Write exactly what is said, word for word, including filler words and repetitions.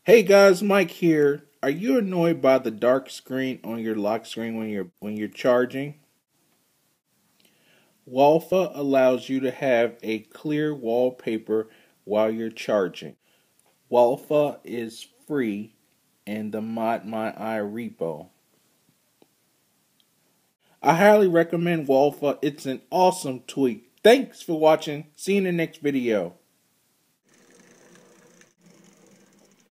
Hey guys, Mike here. Are you annoyed by the dark screen on your lock screen when you're when you're charging? WAlpha allows you to have a clear wallpaper while you're charging. WAlpha is free in the Mod My Eye repo. I highly recommend WAlpha. It's an awesome tweak. Thanks for watching. See you in the next video.